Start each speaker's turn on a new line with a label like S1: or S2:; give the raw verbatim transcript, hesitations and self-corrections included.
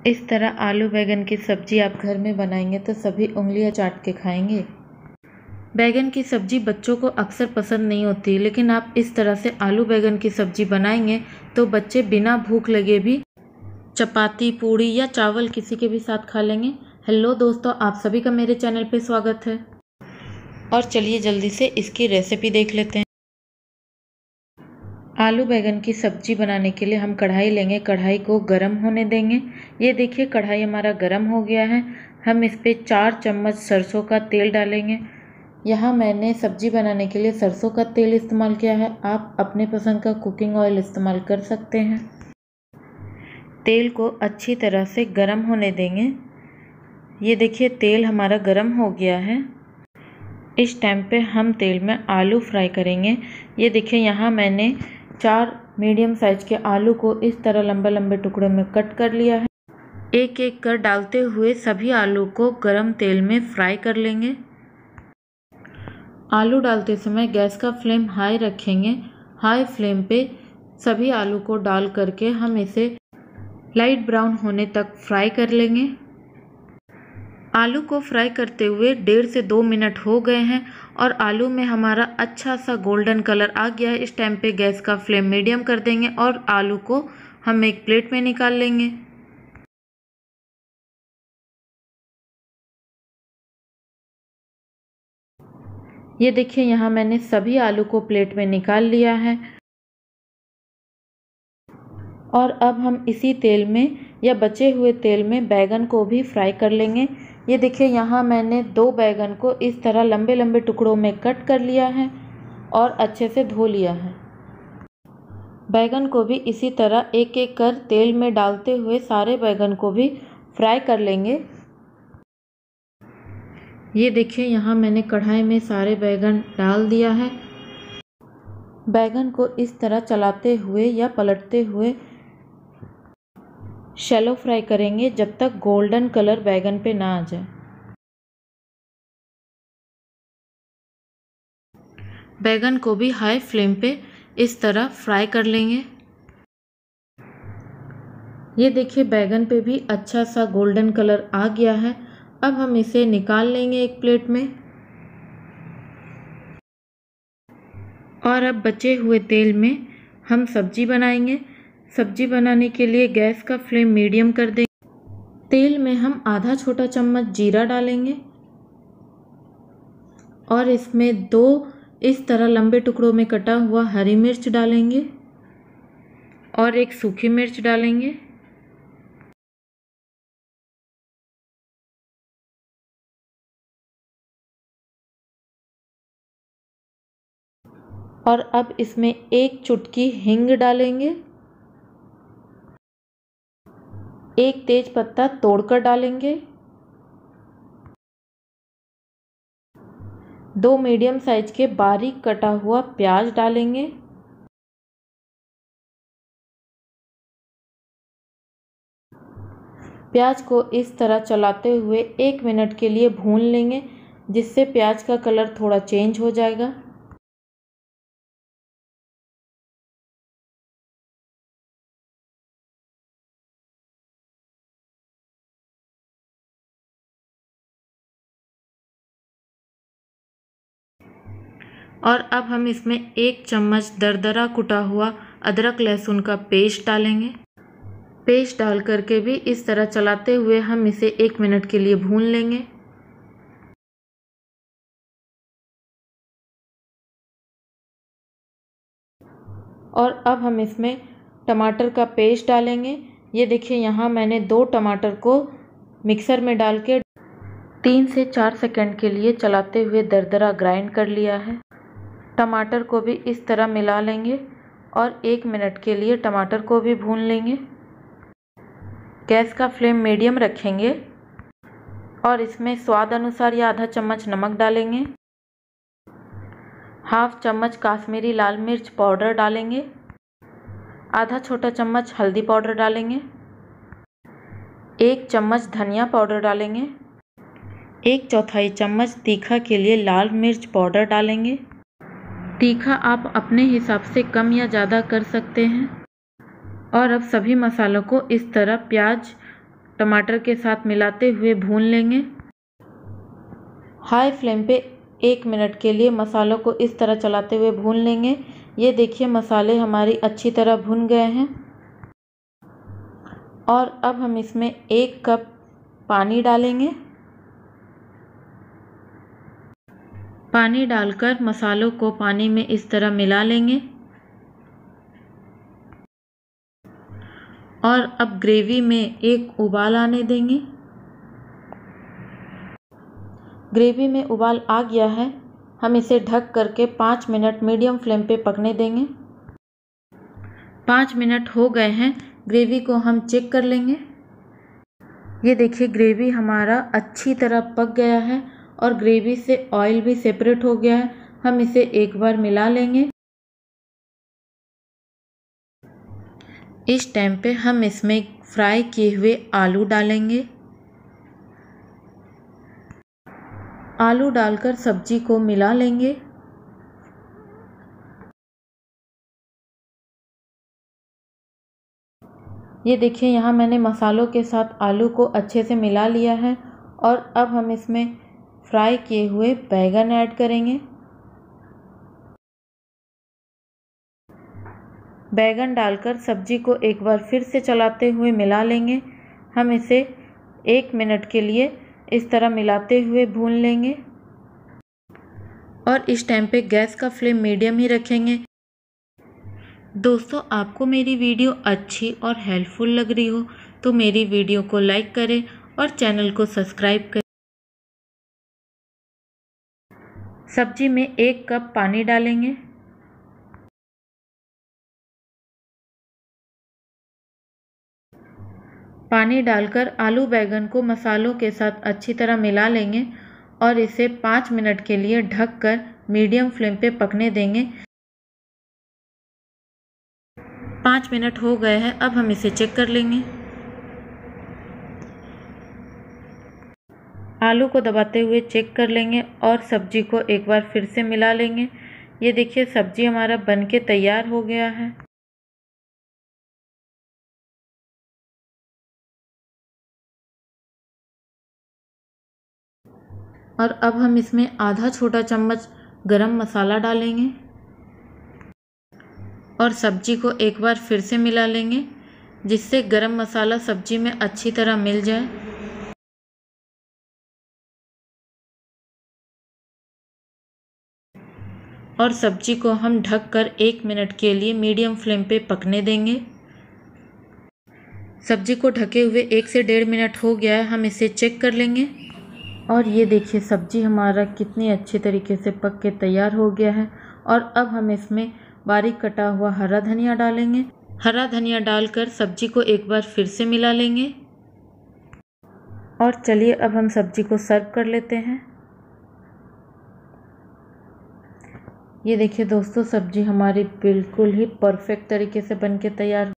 S1: इस तरह आलू बैंगन की सब्ज़ी आप घर में बनाएंगे तो सभी उंगलियां चाट के खाएंगे। बैंगन की सब्ज़ी बच्चों को अक्सर पसंद नहीं होती, लेकिन आप इस तरह से आलू बैंगन की सब्ज़ी बनाएंगे तो बच्चे बिना भूख लगे भी चपाती, पूड़ी या चावल किसी के भी साथ खा लेंगे। हेलो दोस्तों, आप सभी का मेरे चैनल पे स्वागत है। और चलिए जल्दी से इसकी रेसिपी देख लेते हैं। आलू बैंगन की सब्ज़ी बनाने के लिए हम कढ़ाई लेंगे। कढ़ाई को गर्म होने देंगे। ये देखिए कढ़ाई हमारा गर्म हो गया है। हम इस पर चार चम्मच सरसों का तेल डालेंगे। यहाँ मैंने सब्ज़ी बनाने के लिए सरसों का तेल इस्तेमाल किया है। आप अपने पसंद का कुकिंग ऑयल इस्तेमाल कर सकते हैं। तेल को अच्छी तरह से गर्म होने देंगे। ये देखिए तेल हमारा गर्म हो गया है। इस टाइम पे हम तेल में आलू फ्राई करेंगे। ये देखिए यहाँ मैंने चार मीडियम साइज के आलू को इस तरह लंबे लंबे टुकड़ों में कट कर लिया है। एक एक कर डालते हुए सभी आलू को गरम तेल में फ्राई कर लेंगे। आलू डालते समय गैस का फ्लेम हाई रखेंगे। हाई फ्लेम पे सभी आलू को डाल करके हम इसे लाइट ब्राउन होने तक फ्राई कर लेंगे। आलू को फ्राई करते हुए डेढ़ से दो मिनट हो गए हैं और आलू में हमारा अच्छा सा गोल्डन कलर आ गया है। इस टाइम पे गैस का फ्लेम मीडियम कर देंगे और आलू को हम एक प्लेट में निकाल लेंगे। ये देखिए यहाँ मैंने सभी आलू को प्लेट में निकाल लिया है। और अब हम इसी तेल में या बचे हुए तेल में बैगन को भी फ्राई कर लेंगे। ये देखिए यहाँ मैंने दो बैगन को इस तरह लंबे लंबे टुकड़ों में कट कर लिया है और अच्छे से धो लिया है। बैगन को भी इसी तरह एक एक कर तेल में डालते हुए सारे बैगन को भी फ्राई कर लेंगे। ये देखिए यहाँ मैंने कढ़ाई में सारे बैगन डाल दिया है। बैगन को इस तरह चलाते हुए या पलटते हुए शैलो फ्राई करेंगे जब तक गोल्डन कलर बैगन पे ना आ जाए। बैगन को भी हाई फ्लेम पे इस तरह फ्राई कर लेंगे। ये देखिए बैगन पे भी अच्छा सा गोल्डन कलर आ गया है। अब हम इसे निकाल लेंगे एक प्लेट में। और अब बचे हुए तेल में हम सब्जी बनाएंगे। सब्जी बनाने के लिए गैस का फ्लेम मीडियम कर देंगे। तेल में हम आधा छोटा चम्मच जीरा डालेंगे और इसमें दो इस तरह लंबे टुकड़ों में कटा हुआ हरी मिर्च डालेंगे और एक सूखी मिर्च डालेंगे। और अब इसमें एक चुटकी हींग डालेंगे। एक तेज पत्ता तोड़कर डालेंगे। दो मीडियम साइज के बारीक कटा हुआ प्याज डालेंगे। प्याज को इस तरह चलाते हुए एक मिनट के लिए भून लेंगे, जिससे प्याज का कलर थोड़ा चेंज हो जाएगा। और अब हम इसमें एक चम्मच दरदरा कुटा हुआ अदरक लहसुन का पेस्ट डालेंगे। पेस्ट डाल करके भी इस तरह चलाते हुए हम इसे एक मिनट के लिए भून लेंगे। और अब हम इसमें टमाटर का पेस्ट डालेंगे। ये देखिए यहाँ मैंने दो टमाटर को मिक्सर में डाल के तीन से चार सेकंड के लिए चलाते हुए दरदरा ग्राइंड कर लिया है। टमाटर को भी इस तरह मिला लेंगे और एक मिनट के लिए टमाटर को भी भून लेंगे। गैस का फ्लेम मीडियम रखेंगे और इसमें स्वाद अनुसार या आधा चम्मच नमक डालेंगे। हाफ चम्मच काश्मीरी लाल मिर्च पाउडर डालेंगे। आधा छोटा चम्मच हल्दी पाउडर डालेंगे। एक चम्मच धनिया पाउडर डालेंगे। एक चौथाई चम्मच तीखा के लिए लाल मिर्च पाउडर डालेंगे। तीखा आप अपने हिसाब से कम या ज़्यादा कर सकते हैं। और अब सभी मसालों को इस तरह प्याज टमाटर के साथ मिलाते हुए भून लेंगे। हाई फ्लेम पे एक मिनट के लिए मसालों को इस तरह चलाते हुए भून लेंगे। ये देखिए मसाले हमारी अच्छी तरह भुन गए हैं और अब हम इसमें एक कप पानी डालेंगे। पानी डालकर मसालों को पानी में इस तरह मिला लेंगे और अब ग्रेवी में एक उबाल आने देंगे। ग्रेवी में उबाल आ गया है, हम इसे ढक करके पाँच मिनट मीडियम फ्लेम पे पकने देंगे। पाँच मिनट हो गए हैं, ग्रेवी को हम चेक कर लेंगे। ये देखिए ग्रेवी हमारा अच्छी तरह पक गया है और ग्रेवी से ऑयल भी सेपरेट हो गया है। हम इसे एक बार मिला लेंगे। इस टाइम पे हम इसमें फ्राई किए हुए आलू डालेंगे। आलू डालकर सब्जी को मिला लेंगे। ये देखिए यहाँ मैंने मसालों के साथ आलू को अच्छे से मिला लिया है और अब हम इसमें फ्राई किए हुए बैंगन ऐड करेंगे। बैंगन डालकर सब्जी को एक बार फिर से चलाते हुए मिला लेंगे। हम इसे एक मिनट के लिए इस तरह मिलाते हुए भून लेंगे और इस टाइम पे गैस का फ्लेम मीडियम ही रखेंगे। दोस्तों आपको मेरी वीडियो अच्छी और हेल्पफुल लग रही हो तो मेरी वीडियो को लाइक करें और चैनल को सब्सक्राइब करें। सब्जी में एक कप पानी डालेंगे। पानी डालकर आलू बैंगन को मसालों के साथ अच्छी तरह मिला लेंगे और इसे पाँच मिनट के लिए ढककर मीडियम फ्लेम पे पकने देंगे। पाँच मिनट हो गए हैं, अब हम इसे चेक कर लेंगे। आलू को दबाते हुए चेक कर लेंगे और सब्जी को एक बार फिर से मिला लेंगे। ये देखिए सब्जी हमारा बनके तैयार हो गया है। और अब हम इसमें आधा छोटा चम्मच गरम मसाला डालेंगे और सब्जी को एक बार फिर से मिला लेंगे जिससे गरम मसाला सब्जी में अच्छी तरह मिल जाए। और सब्जी को हम ढककर एक मिनट के लिए मीडियम फ्लेम पे पकने देंगे। सब्जी को ढके हुए एक से डेढ़ मिनट हो गया है, हम इसे चेक कर लेंगे। और ये देखिए सब्जी हमारा कितनी अच्छे तरीके से पक के तैयार हो गया है। और अब हम इसमें बारीक कटा हुआ हरा धनिया डालेंगे। हरा धनिया डालकर सब्जी को एक बार फिर से मिला लेंगे। और चलिए अब हम सब्जी को सर्व कर लेते हैं। ये देखिए दोस्तों सब्जी हमारी बिल्कुल ही परफेक्ट तरीके से बनके तैयार